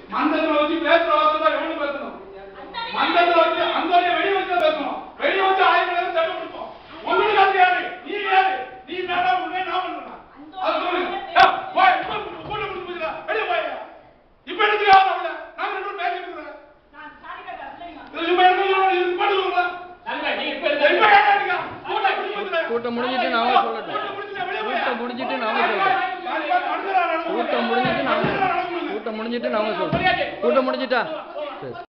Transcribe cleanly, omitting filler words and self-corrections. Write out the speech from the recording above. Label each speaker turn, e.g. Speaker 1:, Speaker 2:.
Speaker 1: மந்தத்துல வச்சு பேசுற வார்த்தை தான் எவனும் பேசணும். மந்தத்துல வச்சு அந்தோடைய வெடி வச்சு பேசணும். வெடி வச்சு 1000 பேர் சண்டை கொடுப்போம். உங்களுக்கு அது யாரு? நீ யாரு? நீ மேல உடனே நான் பண்ணணும். அது சொல்லுங்க. போய் கூட முடிச்சுடா. வெளிய போய். இப்ப எடுத்துக்க அவள. நான் ரெண்டு பேரும் பேசிட்டு இருக்கேன். நான் சாரி கேட்டா இல்லைங்க. இப்ப எடுத்து பண்ணுங்க. நல்ல நீ இப்ப கேட்டீங்க.
Speaker 2: கூட்டம் முடிஞ்சிட்டு நாம சொல்லட்டும். கூட்டம் முடிஞ்சிட்டு நாம சொல்லட்டும். கூட்டம் முடிஞ்சிட்டு நாம சொல்லட்டும். கூட்டம் முடிஞ்சிட்டா சரி.